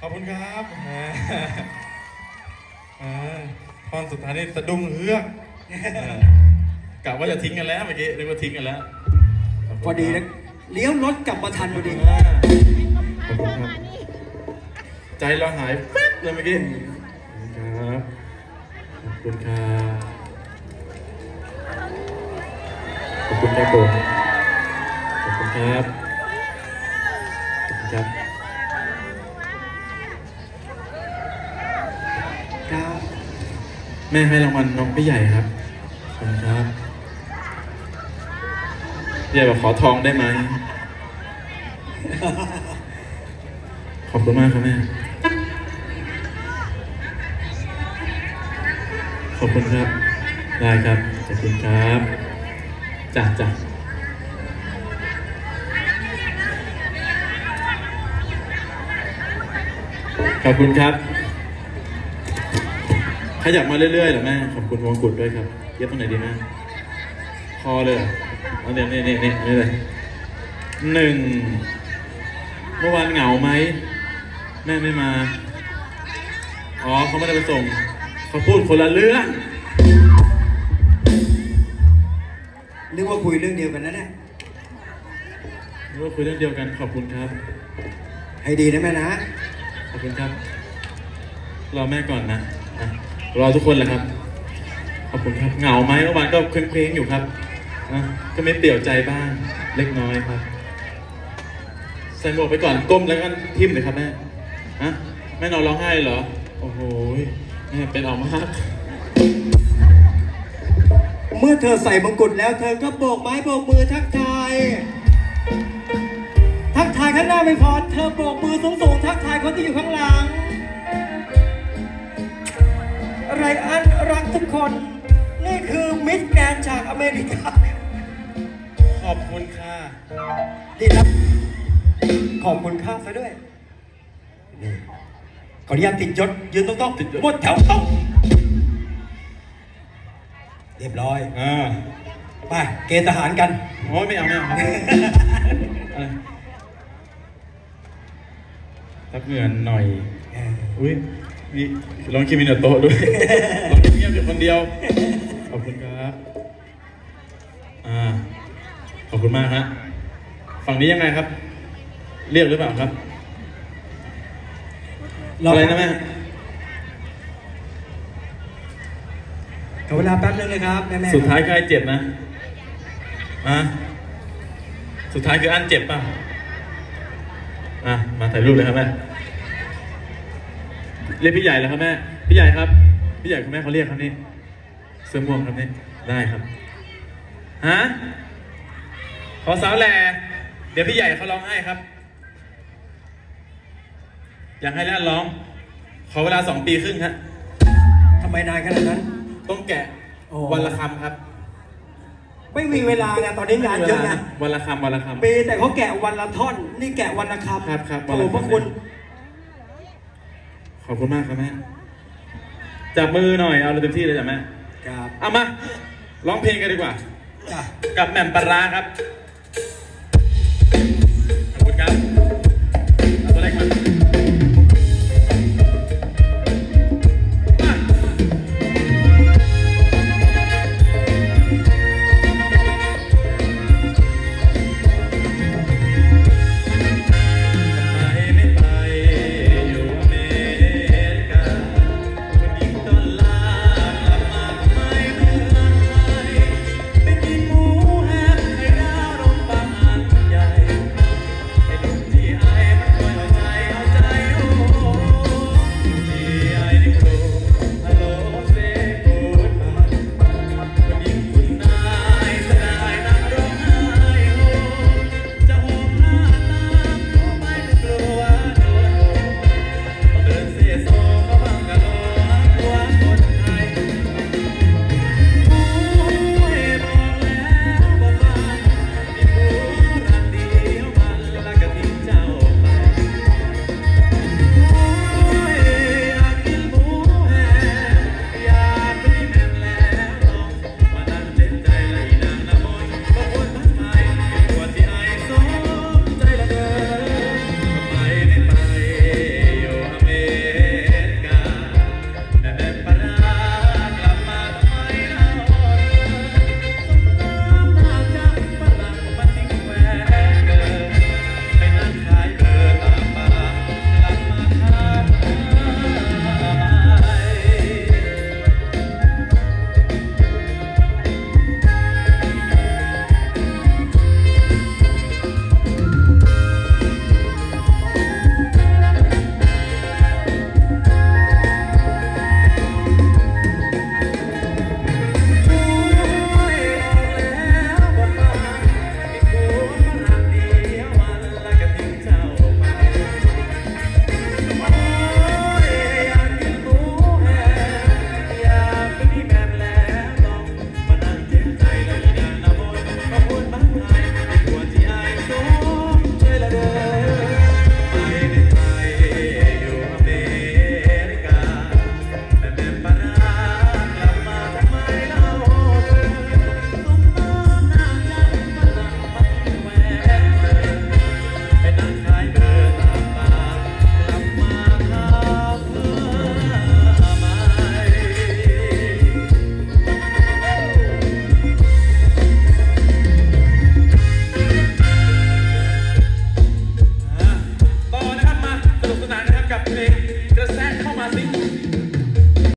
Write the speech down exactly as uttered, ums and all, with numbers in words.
ขอบคุณครับตอนสุดท้ายนี่สะดุ้งเฮือกกะว่าจะทิ้งกันแล้วเมื่อกี้เรียกว่าทิ้งกันแล้วพอดีนะเลี้ยวรถกลับมาทันพอดีขอบคุณครับใจเราหายแป๊บเลยเมื่อกี้ครับขอบคุณครับขอบคุณครับผมขอบคุณครับขอบคุณครับครับแม่ให้รางวัลน้องพี่ใหญ่ครับขอบคุณครับพี่ใหญ่บอกขอทองได้ไหมขอบคุณมากครับแม่ขอบคุณครับได้ครับขอบคุณครับจ้ะจ้ะขอบคุณครับขยับมาเรื่อยๆเหรอแม่ขอบคุณวงกุฎด้วยครับเย็บตรงไหนดีแม่คอเลยเอาเดี๋ยวนี่นี่นี่นี่เลยหนึ่งเมื่อวานเหงาไหมแม่ไม่มาอ๋อเขาไม่ได้ไปส่งเขาพูดคนละเรื่องนึกว่าคุยเรื่องเดียวกันนะเนี่ยนึกว่าคุยเรื่องเดียวกันขอบคุณครับให้ดีนะแม่นะขอบคุณครับรอแม่ก่อนนะรอทุกคนแหละครับขอบคุณครับเหงาไหมเมื่อวานก็เคว้งๆอยู่ครับนะก็ไม่เปี่ยวใจบ้างเล็กน้อยครับใส่หมวกไปก่อนก้มแล้วก็ทิ่มเลยครับแม่ฮะแม่นอนร้องไห้เหรอโอ้โหแม่เป็นออกมากเมื่อเธอใส่มงกุฎแล้วเธอก็โบกไม้โบกมือทักทายทักทายข้างหน้าไม่พอเธอโบกมือสูงๆทักทายคนที่อยู่ข้างหลังไรอันรักทุกคนนี่คือมิสแกรนด์จากอเมริกาขอบคุณค่ะดีครับขอบคุณค่ะซะด้วยนี่ขออนุญาตติดยศยืนต้องๆติดหมดแถวต้องเรียบร้อยอ่าไปเกณฑ์ทหารกันโอ้ไม่เอาไม่เอาทักเงินหน่อยอุ้ยนี่ลองคิมิโนโตะด้วยลองเงียบอยู่คนเดียวขอบคุณครับอ่าขอบคุณมากฮะฝั่งนี้ยังไงครับเรียบหรือเปล่าครับอะไรนะแม่ขอเวลาแป๊บนึงเลยครับแม่สุดท้ายใครเจ็บนะอ่ะสุดท้ายคืออันเจ็บป่ะอ่ะมาถ่ายรูปเลยครับแม่เรียกพี่ใหญ่แล้วครับแม่พี่ใหญ่ครับพี่ใหญ่คุณแม่เขาเรียกครับนี่เสื้อม่วงครับนี่ได้ครับฮะขอสาวแหล่เดี๋ยวพี่ใหญ่เขาร้องให้ครับอยากให้แล้วร้องขอเวลาสองปีครึ่งฮะทำไมนานขนาดนั้นต้องแกะวันละคำครับไม่มีเวลาไงตอนนี้งานเยอะไงวันละคำวันละคำปีแต่เขาแกะวันละท่อนนี่แกะวันละคำครับครับโอ้พระคุณขอบคุณมากครับแม่จับมือหน่อยเอาเลยเต็มที่เลยจ้ะแม่ครับเอามาร้องเพลงกันดีกว่ากับแหม่มปลาร้าครับ